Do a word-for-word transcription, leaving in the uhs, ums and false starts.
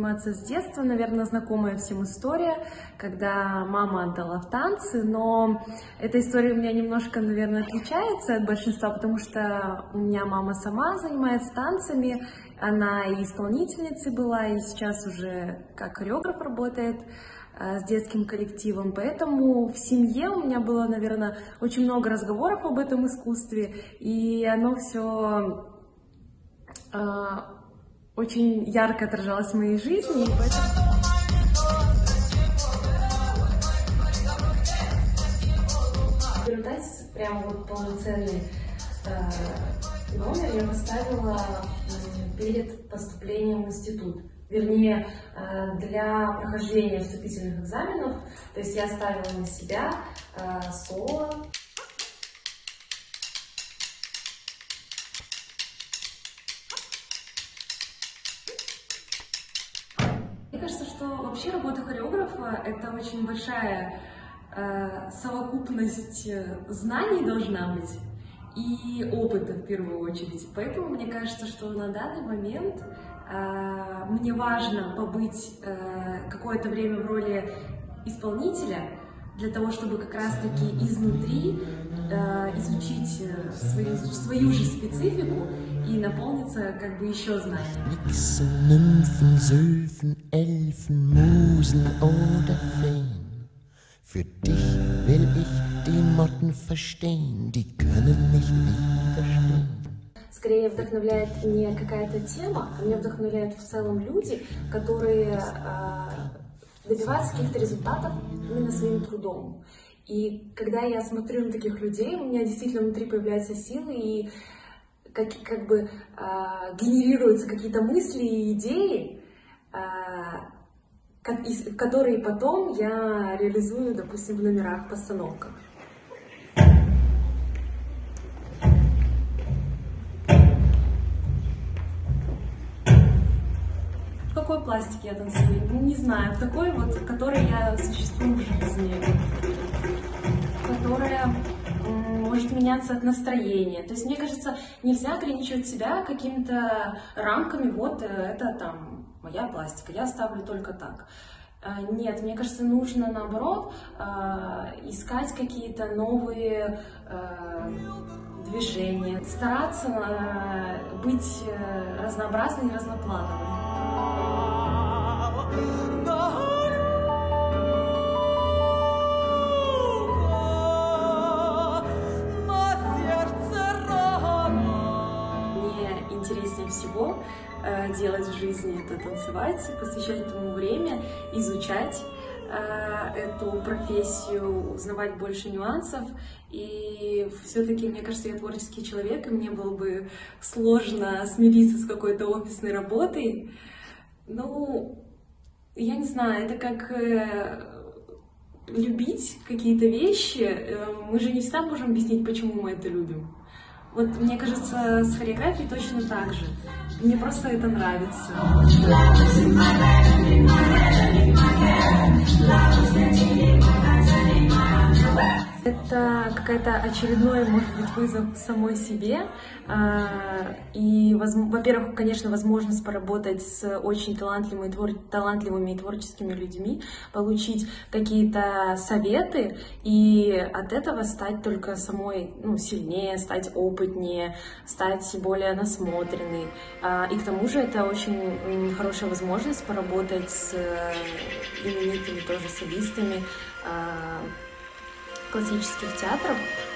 заниматься с детства, наверное, знакомая всем история, когда мама отдала в танцы, но эта история у меня немножко, наверное, отличается от большинства, потому что у меня мама сама занимается танцами, она и исполнительницей была, и сейчас уже как хореограф работает с детским коллективом, поэтому в семье у меня было, наверное, очень много разговоров об этом искусстве, и оно все э, очень ярко отражалось в моей жизни. И поэтому... Первый танец, прям вот полноценный э, номер я поставила э, перед поступлением в институт. Вернее, для прохождения вступительных экзаменов. То есть я ставила на себя э, соло. Мне кажется, что вообще работа хореографа — это очень большая э, совокупность знаний должна быть и опыта в первую очередь. Поэтому мне кажется, что на данный момент мне важно побыть какое-то время в роли исполнителя, для того, чтобы как раз-таки изнутри изучить свою, свою же специфику и наполниться как бы еще знаниями. Für dich will ich die Motten verstehen, die können nicht widerstehen. Скорее вдохновляет не какая-то тема, а меня вдохновляют в целом люди, которые э, добиваются каких-то результатов именно своим трудом. И когда я смотрю на таких людей, у меня действительно внутри появляются силы и как, как бы э, генерируются какие-то мысли и идеи, э, которые потом я реализую, допустим, в номерах, постановках. В какой пластике я танцую? Ну, не знаю, в такой вот, в которой я существую в жизни, которая может меняться от настроения. То есть, мне кажется, нельзя ограничивать себя какими-то рамками, вот это там моя пластика, я ставлю только так. Нет, мне кажется, нужно наоборот искать какие-то новые движения, стараться быть разнообразной и разноплановой. Мне интереснее всего э, делать в жизни — это танцевать, посвящать этому время, изучать э, эту профессию, узнавать больше нюансов. И все-таки, мне кажется, я творческий человек, и мне было бы сложно смириться с какой-то офисной работой. Ну, я не знаю, это как э, любить какие-то вещи. Э, мы же не всегда можем объяснить, почему мы это любим. Вот, мне кажется, с хореографией точно так же. Мне просто это нравится. Это какая-то очередной, может быть, вызов самой себе. И, во-первых, конечно, возможность поработать с очень талантливыми, твор... талантливыми и творческими людьми, получить какие-то советы и от этого стать только самой, ну, сильнее, стать опытнее, стать более насмотренной. И к тому же это очень хорошая возможность поработать с именитыми тоже солистами классических театров.